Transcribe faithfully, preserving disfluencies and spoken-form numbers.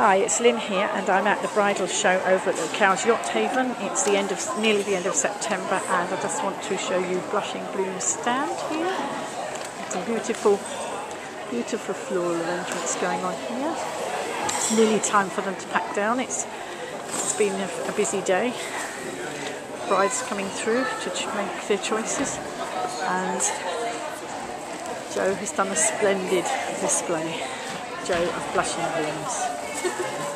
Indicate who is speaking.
Speaker 1: Hi, it's Lynn here, and I'm at the bridal show over at the Cowes Yacht Haven. It's the end of nearly the end of September, and I just want to show you Blushing Bloom's stand here. It's a beautiful, beautiful floral arrangements going on here. It's nearly time for them to pack down. It's it's been a, a busy day. Brides coming through to make their choices, and Joe has done a splendid display. Joe of Blushing Blooms.